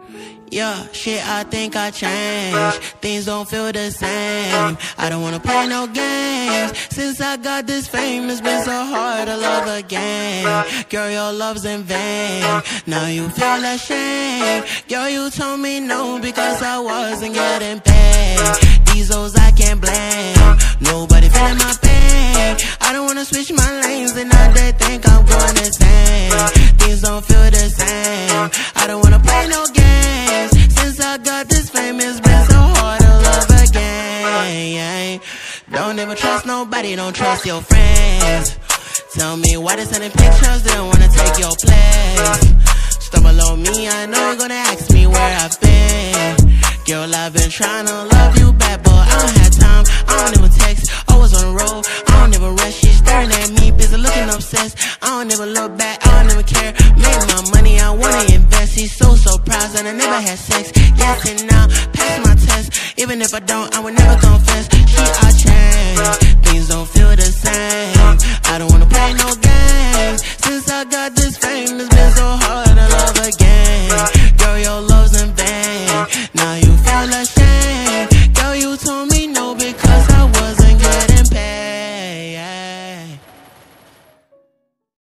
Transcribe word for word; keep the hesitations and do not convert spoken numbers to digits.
Yeah, shit, I think I changed. Things don't feel the same. I don't wanna play no games. Since I got this fame, it's been so hard to love again. Girl, your love's in vain. Now you feel ashamed. Girl, you told me no because I wasn't getting paid. These hoes I can't blame. Nobody feeling my pain. I don't wanna switch my lanes and now they think I'm going insane. Things don't feel the same. I don't wanna play no games. Since I got this fame, it's been so hard to love again. Don't ever trust nobody, don't trust your friends. Tell me why they sending pictures, they don't wanna take your place. Stumble on me, I know you're gonna ask me where I've been. Girl, I've been trying to love you back, but I don't have time, I don't even text. Always on the road, I don't ever rest. She's staring at me, busy looking obsessed. I don't ever look back, I don't ever care. Make my money, I wanna invest. He's so surprised that I never had sex. Yes and now, pass my test. Even if I don't, I would never confess.